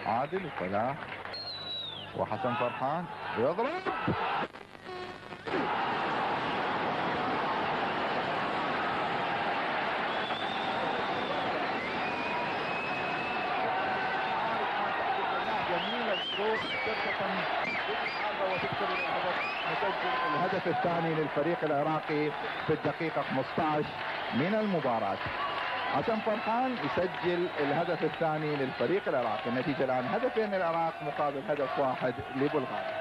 عادل وصلاح وحسن فرحان يضرب. جميل الشوط وتكسب الهدف الثاني للفريق العراقي في الدقيقة 15 من المباراة. حسن فرحان يسجل الهدف الثاني للفريق العراقي. النتيجة الآن هدفين للعراق مقابل هدف واحد لبلغاريا.